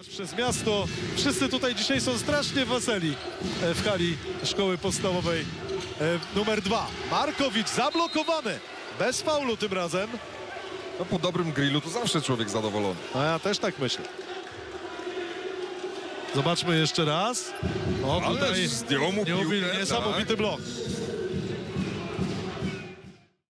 Przez miasto. Wszyscy tutaj dzisiaj są strasznie weseli w hali szkoły podstawowej numer 2. Markowicz zablokowany. Bez faulu tym razem. No, po dobrym grillu to zawsze człowiek zadowolony. No ja też tak myślę. Zobaczmy jeszcze raz. O, Ale tutaj zdjął mu piłkę, niesamowity tak. blok.